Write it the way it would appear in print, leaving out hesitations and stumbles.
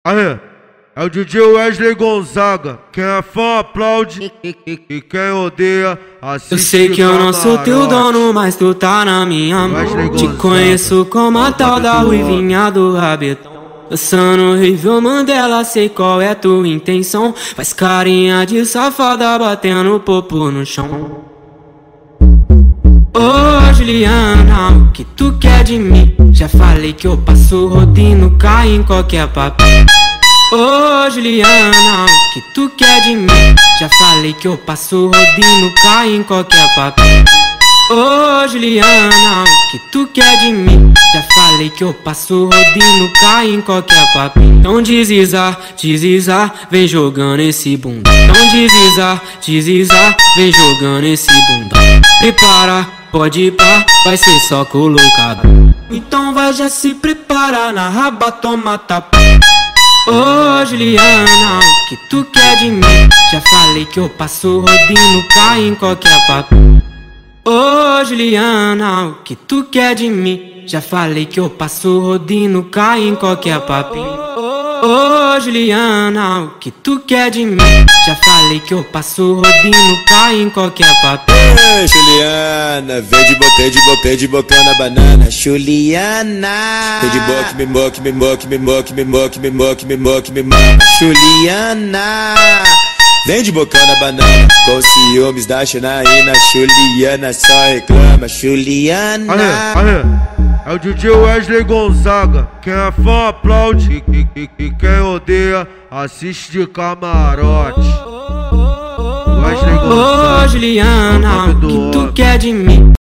Aê, é o DJ Wesley Gonzaga. Quem é fã aplaude e quem odeia assiste. Eu sei que eu não sou teu dono, mas tu tá na minha mão. Te conheço como a tal da ruivinha do rabetão. Dançando horrível Mandela, sei qual é tua intenção. Faz carinha de safada batendo popo no chão. Ô Juliana, o que tu quer de mim? Já falei que eu passo rodinho, cai em qualquer papo. Ô Juliana, o que tu quer de mim? Já falei que eu passo rodinho, cai em qualquer papo. Ô Juliana, o que tu quer de mim? Já falei que eu passo rodinho, cai em qualquer papo. Então deslizar, vem jogando esse bundão. Então deslizar, vem jogando esse bundão. Prepara, pode ir pá, vai ser só colocado. Então vai, já se prepara, na raba toma tapa. Ô Juliana, o que tu quer de mim? Já falei que eu passo rodinho, cai em qualquer papo. Ô Juliana, o que tu quer de mim? Já falei que eu passo rodinho, cai em qualquer papinho. Ô Juliana, o que tu quer de mim? Já falei que eu passo rodinho, cai em qualquer papinho. Ei, Juliana, vem de boca na banana. Juliana, vem de boca, me moque, me moque, me moque, me moque, me moque, me moque, me mama. Juliana, vem de boca na banana, com ciúmes da Janaína. Juliana só reclama, Juliana. Aê, é o DJ Wesley Gonzaga. Quem é fã aplaude e quem odeia assiste de camarote. Wesley Gonzaga. Ô Juliana, o que tu quer de mim?